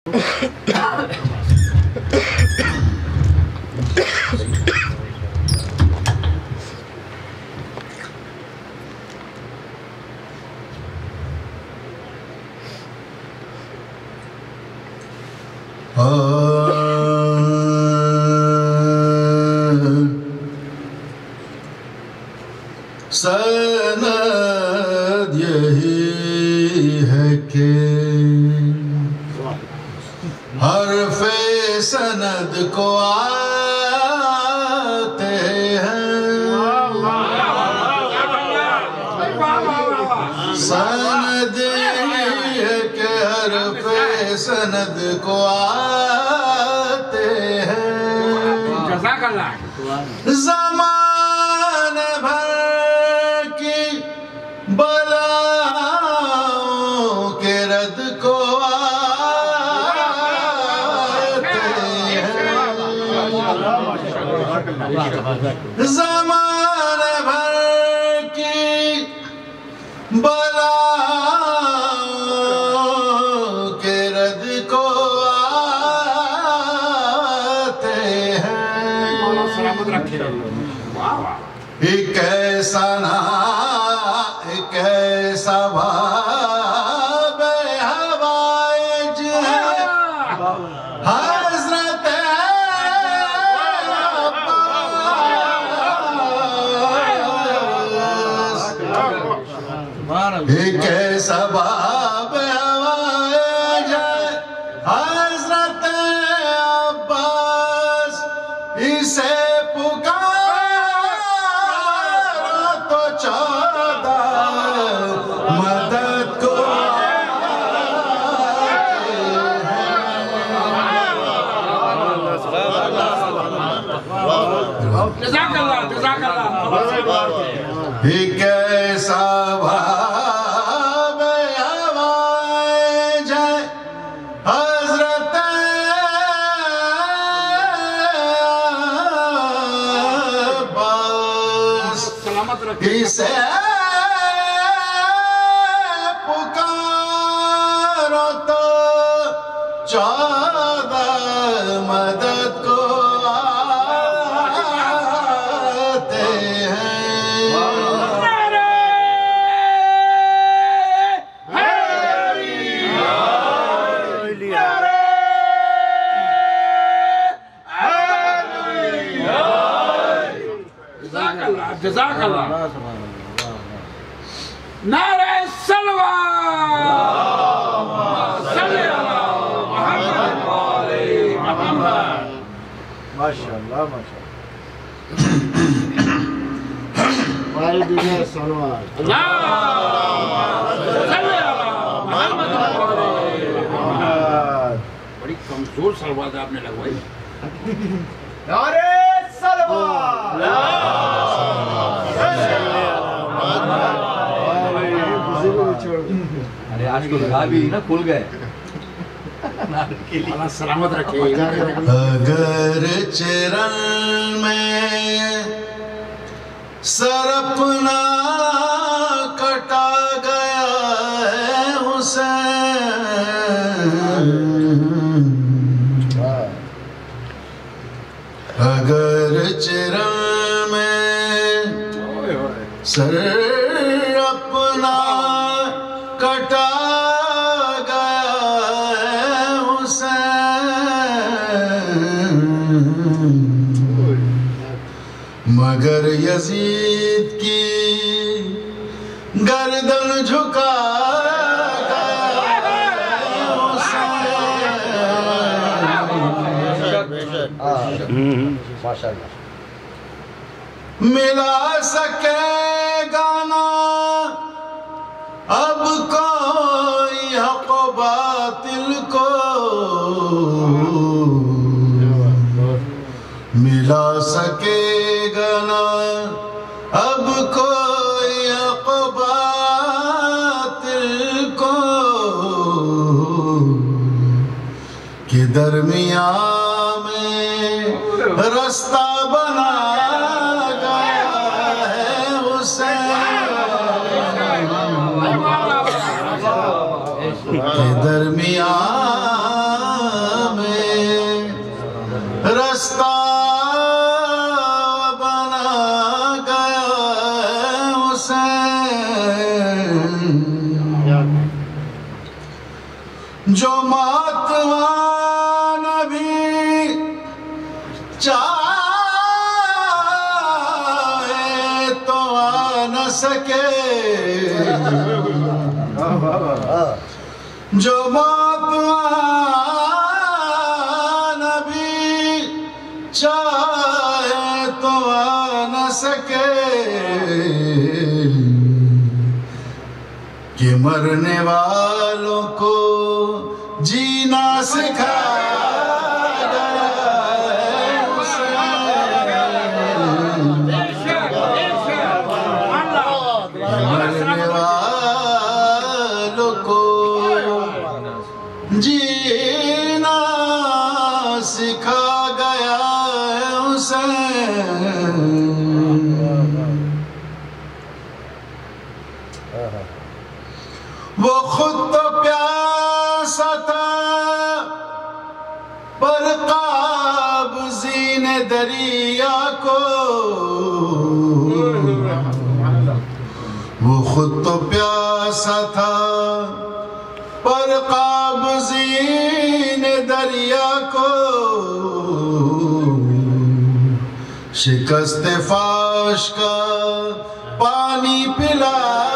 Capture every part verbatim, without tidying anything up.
سند یہی ہے کہ حرف سند کو آتے ہیں، سند یہی ہے کہ حرف سند کو آتے ہیں، زمان بھر کی بلاؤں کے رد کو آتے ہیں، زمان بھر کی بلاؤں کے رد کو آتے ہیں، ایک ایسا نا ایک ایسا باب ہوائج ہے حضرت عباس، ایک ایسا باب ہوائج ہے حضرت عباس، اسے ایک ایسا باب ہوائج ہے حضرت عباس، اسے پکارو تو چودہ مدد کو جزاک اللہ نعرہ سلوہ صلی اللہ محمد علیہ محمد ماشاءاللہ ماشاءاللہ ہماری دینے سلوہ اللہ صلی اللہ محمد علیہ محمد. بڑی کمزور سلوات آپ نے لگوائی. نعرہ سلوہ ارے آج کو لگا بھی نا کھل گئے. اللہ سلامت رکھے. اگر چرن میں سر اپنا کٹا گیا ہے حسین، اگر چرن میں سر اپنا کٹا گیا ہے حسین، مگر یزید کی گردن جھکا گیا ہے حسین، ملا سکے گا نا اب کوئی حق و باطل کو، ملا سکے گا نا اب کوئی حق و باطل کو، کہ درمیان میں رستہ بنا گیا ہے حسین، کے درمیان رستہ بنا گیا حسین جو ماتوان بھی چاہے تو آ نہ سکے جو ماتوان بھی چاہے تو آ نہ سکے کہ مرنے والوں کو جینا سکھایا گیا مرنے والوں کو جینا سکھا گیا حسین وہ خود تو پیاسا تھا پر قابضی نے دریا کو وہ خود تو پیاسا تھا پر قابضی نے دریا کو شکست فاش کا پانی پلا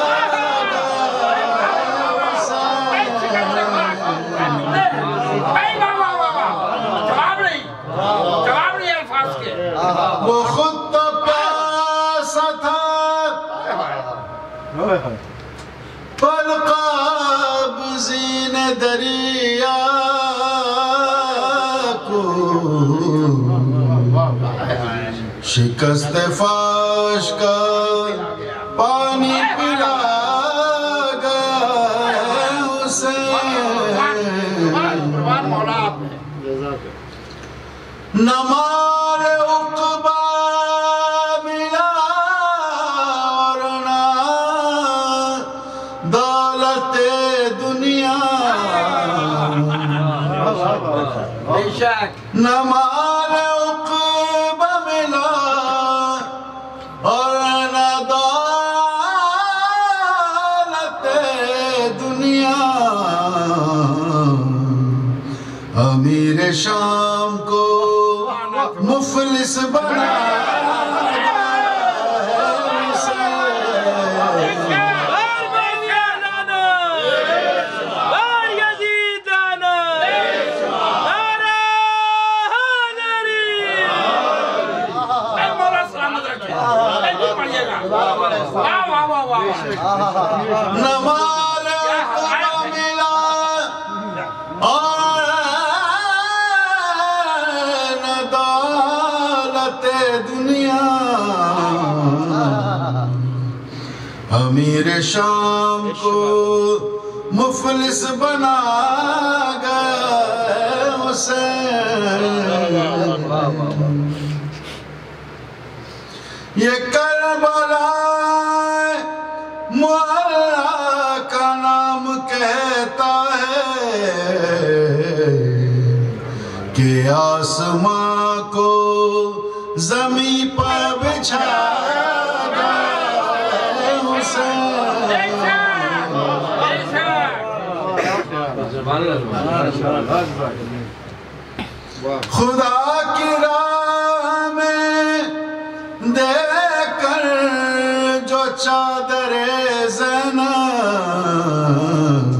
وہ خود تو پیاسا تھا پر قابضی نے دریا کو شکست فاش کا پانی پلا گیا حسین نہ مال عقبہ ملا اور نہ دولت دنیا نہ مال عقبہ ملا اور نہ دولت دنیا امیر شام کو مفلس بنا نہ مال عقبہ ملا اور نہ دولت دنیا امیر شام کو مفلس بنا گیا حسین یہ کربلا معلیٰ کا نام کہتا ہے کہ آسماں کو زمین پر بچھایا گیا حسین خدا کی راہ میں دے کر جو چادر زینب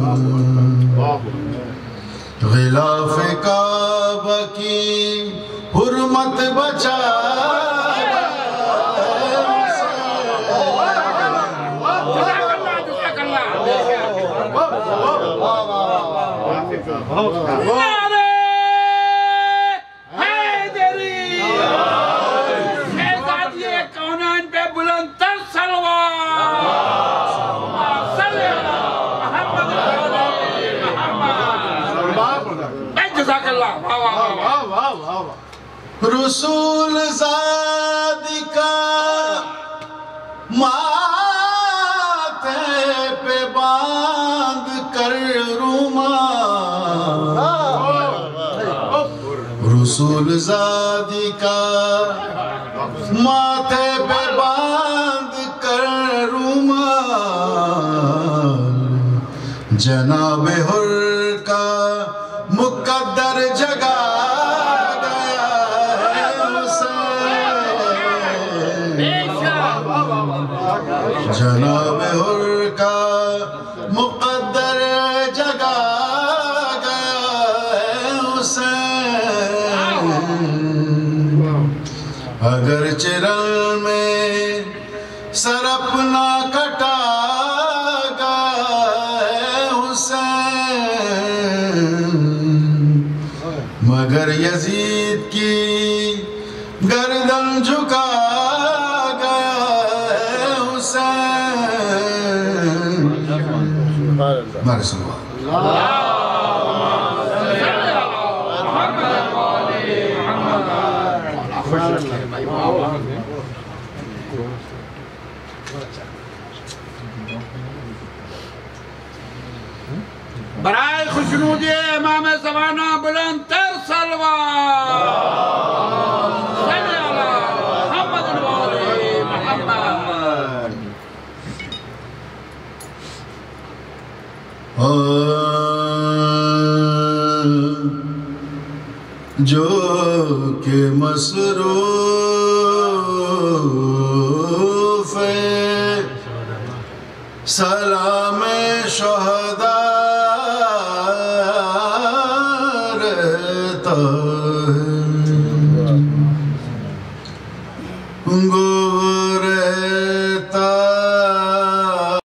غلاف کعبہ کی حرمت بچا رسول زادی کا ماتھے پہ باندھ کر رومال رسول زادی کا ماتھے پہ باندھ کر رومال جناب حر کا مقدر جگا گیا ہے حسین جناب حر کا مقدر جگا گیا ہے حسین اگر چرن میں سر اپنا کٹا گیا ہے حسین مگر یزید کی گردن جھکا گیا ہے حسین مارے سلوات برائے خوشنودی امام زمانہ بلند تر سلوات صلی اللہ محمد الوالي محمد جو کہ مسرور